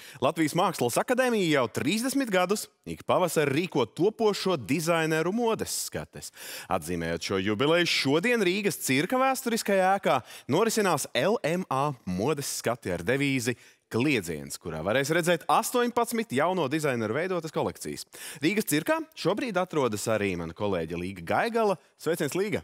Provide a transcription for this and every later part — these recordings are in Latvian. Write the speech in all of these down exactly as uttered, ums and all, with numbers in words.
Latvijas Mākslas akadēmija jau trīsdesmit gadus ik pavasari rīko topošo dizaineru modes skates. Atzīmējot šo jubileju, šodien Rīgas cirka vēsturiskajā ēkā norisinās L M A modes skati ar devīzi Kliedziens, kurā varēs redzēt astoņpadsmit jauno dizaineru veidotas kolekcijas. Rīgas cirkā šobrīd atrodas arī mana kolēģe Līga Gaigala. Sveiciens, Līga!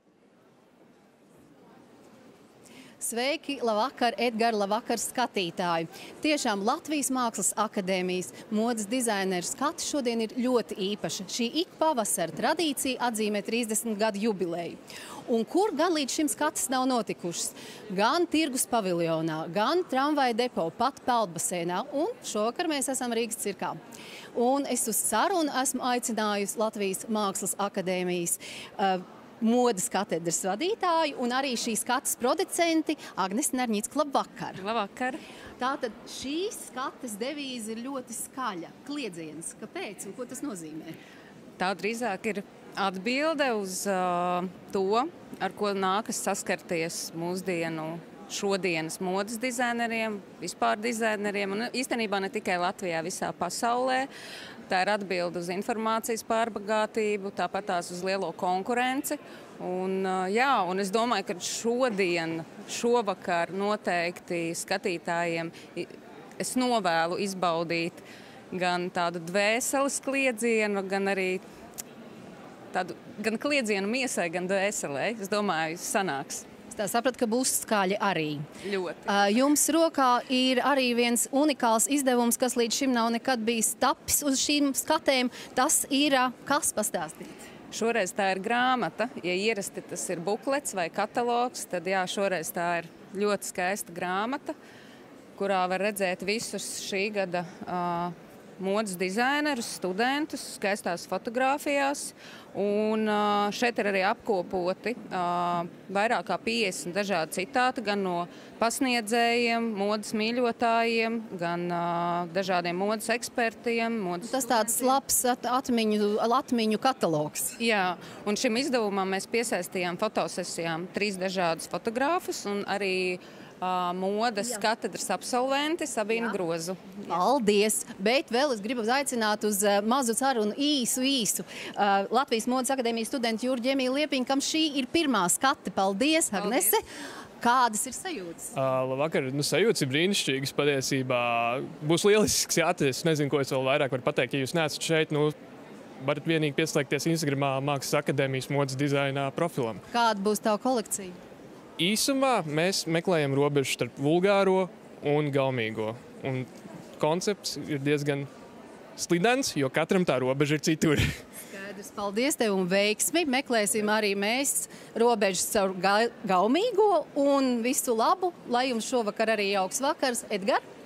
Sveiki, labvakar, Edgar, labvakar, skatītāji! Tiešām Latvijas Mākslas akadēmijas modes dizaineru skati šodien ir ļoti īpaša. Šī ik pavasara tradīcija atzīmē trīsdesmit gadu jubileju. Un kur gan līdz šim skatas nav notikušas? Gan tirgus paviljonā, gan tramvaja depo, pat peldbasēnā. Un šovakar mēs esam Rīgas cirkā. Un es uz sarunu esmu aicinājusi Latvijas Mākslas akadēmijas uh, modes katedras vadītāju un arī šīs skates producenti Agnesi Narņicku. Labvakar! Labvakar! Tātad šīs skates devīze ir ļoti skaļa. Kliedziens. Kāpēc un ko tas nozīmē? Tā drīzāk ir atbilde uz uh, to, ar ko nākas saskarties mūsdienu šodienas modes dizaineriem, vispār dizaineriem un īstenībā ne tikai Latvijā, visā pasaulē. Tā ir atbilde uz informācijas pārbagātību, tāpat tās uz lielo konkurenci. Un, jā, un es domāju, ka šodien, šovakar noteikti skatītājiem es novēlu izbaudīt gan tādu dvēseles kliedzienu, gan arī tādu gan kliedzienu miesai, gan dvēselē. Es domāju, sanāks. Tā sapratu, ka būs skaļi arī. Ļoti. Jums rokā ir arī viens unikāls izdevums, kas līdz šim nav nekad bijis tapis uz šīm skatēm. Tas ir, kas pastāstīt? Šoreiz tā ir grāmata. Ja ierasti tas ir buklets vai katalogs, tad jā, šoreiz tā ir ļoti skaista grāmata, kurā var redzēt visus šī gada uh, modes dizainerus, studentus, skaistās fotogrāfijās. Un uh, šeit ir arī apkopoti uh, vairāk kā piecdesmit dažādi citāti, gan no pasniedzējiem, modes mīļotājiem, gan uh, dažādiem modes ekspertiem. Modes Tas tāds labs at atmiņu, atmiņu katalogs. Jā, un šim izdevumam mēs piesaistījām fotosesijām trīs dažādus fotogrāfus un arī Uh, modes Jā. katedras absolventi Sabīnu Grozu. Paldies! Bet vēl es gribu aicināt uz uh, mazu sarunu īsu, īsu. Uh, Latvijas Modes akadēmijas studentu Jurģu Emīlu Liepiņu, kam šī ir pirmā skate. Paldies, Agnese! Paldies. Kādas ir sajūtas? Uh, labvakar, nu sajūtas ir brīnišķīgas patiesībā. Būs lielisks skats, es nezinu, ko es vēl vairāk varu pateikt. Ja jūs neesat šeit, nu, varat vienīgi pieslēgties Instagramā Mākslas akadēmijas modes dizaina profilam. Kāda būs tava kolekcija? Īsumā mēs meklējam robežu starp vulgāro un gaumīgo. Un koncepts ir diezgan slidens, jo katram tā robeža ir citur. Skaidrs, paldies tev un veiksmi. Meklēsim arī mēs robežas caur ga gaumīgo un visu labu. Lai jums šovakar arī jauks vakars. Edgar?